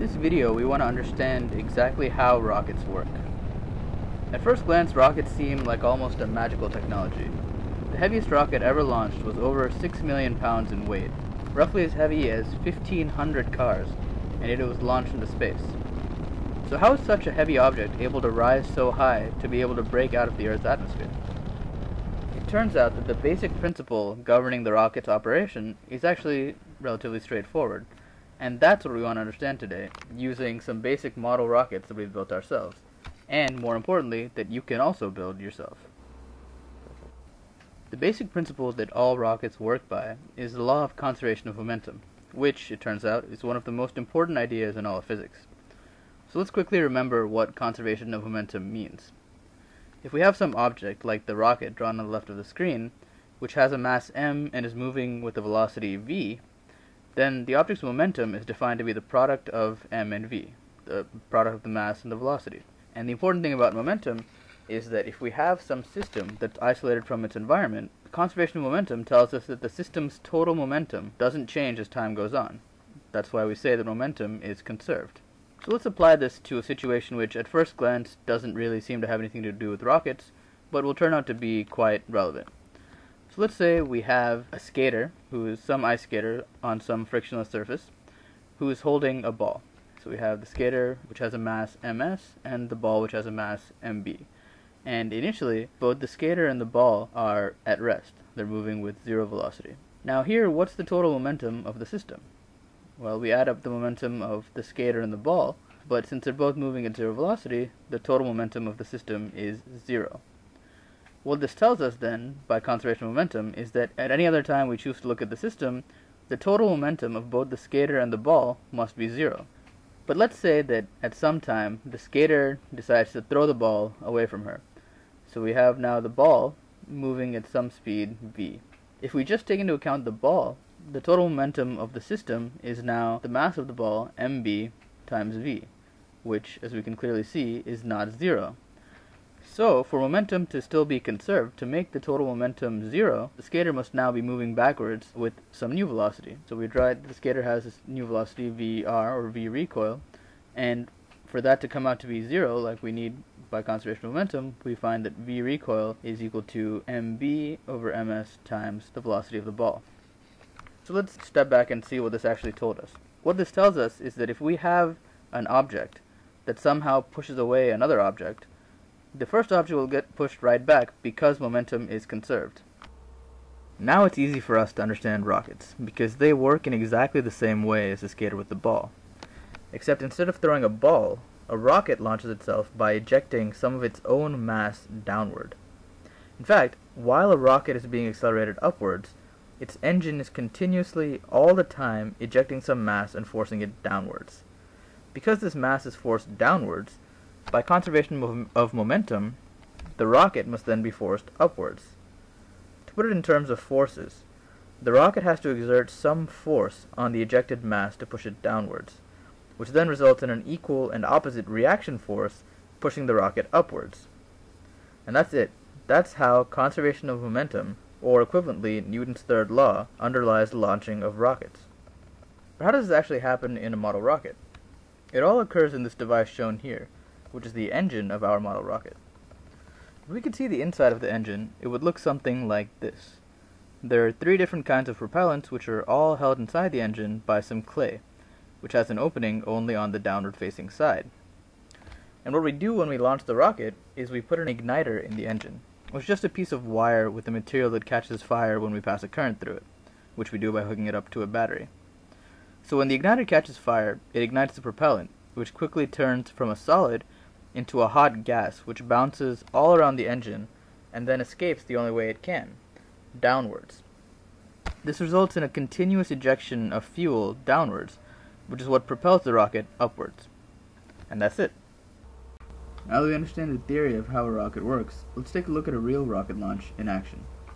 this video, we want to understand exactly how rockets work. At first glance, rockets seem like almost a magical technology. The heaviest rocket ever launched was over 6 million pounds in weight, roughly as heavy as 1,500 cars, and yet it was launched into space. So how is such a heavy object able to rise so high to be able to break out of the Earth's atmosphere? It turns out that the basic principle governing the rocket's operation is actually relatively straightforward, and that's what we want to understand today, using some basic model rockets that we've built ourselves, and more importantly, that you can also build yourself. The basic principle that all rockets work by is the law of conservation of momentum, which, it turns out, is one of the most important ideas in all of physics. So let's quickly remember what conservation of momentum means. If we have some object, like the rocket drawn on the left of the screen, which has a mass m and is moving with a velocity v, then the object's momentum is defined to be the product of m and v, the product of the mass and the velocity. And the important thing about momentum is that if we have some system that's isolated from its environment, conservation of momentum tells us that the system's total momentum doesn't change as time goes on. That's why we say that momentum is conserved. So let's apply this to a situation which at first glance doesn't really seem to have anything to do with rockets, but will turn out to be quite relevant. So let's say we have a skater, who is some ice skater on some frictionless surface, who is holding a ball. So we have the skater, which has a mass ms, and the ball, which has a mass mb. And initially, both the skater and the ball are at rest. They're moving with zero velocity. Now here, what's the total momentum of the system? Well, we add up the momentum of the skater and the ball, but since they're both moving at zero velocity, the total momentum of the system is zero. What this tells us then, by conservation of momentum, is that at any other time we choose to look at the system, the total momentum of both the skater and the ball must be zero. But let's say that at some time the skater decides to throw the ball away from her. So we have now the ball moving at some speed v. If we just take into account the ball, the total momentum of the system is now the mass of the ball, mb, times v, which, as we can clearly see, is not zero. So, for momentum to still be conserved, to make the total momentum zero, the skater must now be moving backwards with some new velocity. So we draw the skater has this new velocity vr, or v recoil, and for that to come out to be zero, like we need by conservation of momentum, we find that v recoil is equal to mb over ms times the velocity of the ball. So let's step back and see what this actually told us. What this tells us is that if we have an object that somehow pushes away another object, the first object will get pushed right back because momentum is conserved. Now it's easy for us to understand rockets, because they work in exactly the same way as the skater with the ball. Except instead of throwing a ball, a rocket launches itself by ejecting some of its own mass downward. In fact, while a rocket is being accelerated upwards, its engine is continuously, all the time, ejecting some mass and forcing it downwards. Because this mass is forced downwards, by conservation of momentum, the rocket must then be forced upwards. To put it in terms of forces, the rocket has to exert some force on the ejected mass to push it downwards, which then results in an equal and opposite reaction force pushing the rocket upwards. And that's it. That's how conservation of momentum, or equivalently Newton's third law, underlies the launching of rockets. But how does this actually happen in a model rocket? It all occurs in this device shown here, which is the engine of our model rocket. If we could see the inside of the engine, it would look something like this. There are three different kinds of propellants which are all held inside the engine by some clay, which has an opening only on the downward-facing side. And what we do when we launch the rocket is we put an igniter in the engine, which is just a piece of wire with a material that catches fire when we pass a current through it, which we do by hooking it up to a battery. So when the igniter catches fire, it ignites the propellant, which quickly turns from a solid into a hot gas which bounces all around the engine and then escapes the only way it can, downwards. This results in a continuous ejection of fuel downwards, which is what propels the rocket upwards. And that's it. Now that we understand the theory of how a rocket works, let's take a look at a real rocket launch in action.